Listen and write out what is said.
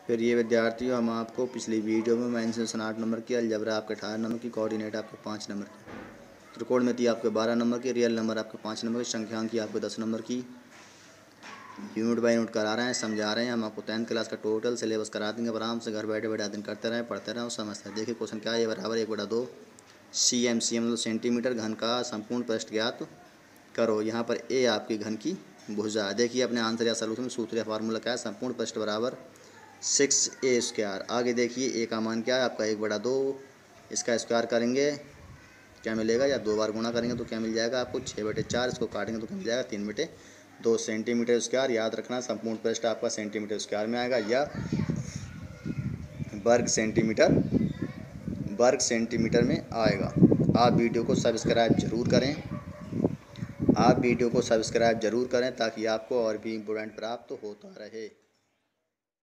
फिर ये विद्यार्थियों, हम आपको पिछली वीडियो में मेंशन 8 नंबर की, अलजबरा आपके 18 नंबर की, कोऑर्डिनेट आपके 5 नंबर की, त्रिकोणमिति आपके 12 नंबर की, रियल नंबर आपके 5 नंबर की, संख्यांकी आपके 10 नंबर की, यूनिट बाय यूनिट करा रहे हैं, समझा रहे हैं। हम आपको 10th क्लास का टोटल सिलेबस करा देंगे। आराम से घर बैठे बैठे दिन करते रहें, पढ़ते रहें और समझते हैं। देखिए क्वेश्चन क्या है, बराबर 1/2 CM मतलब सेंटीमीटर घन का संपूर्ण पृष्ठ ज्ञात करो। यहाँ पर ए आपकी घन की भुजा है। देखिए अपने आंसर या सलूशन में सूत्र या फार्मूला क्या है, संपूर्ण पृष्ठ बराबर 6a²। आगे देखिए ए का मान क्या है आपका 1/2, इसका स्क्वायर करेंगे क्या मिलेगा, या 2 बार गुणा करेंगे तो क्या मिल जाएगा आपको 6/4। इसको काटेंगे तो क्या मिल जाएगा 3/2 सेंटीमीटर स्क्वायर। याद रखना संपूर्ण पृष्ठ आपका सेंटीमीटर स्क्वायर में आएगा या वर्ग सेंटीमीटर में आएगा। आप वीडियो को सब्सक्राइब जरूर करें ताकि आपको और भी इम्पोर्टेंट प्राप्त होता रहे।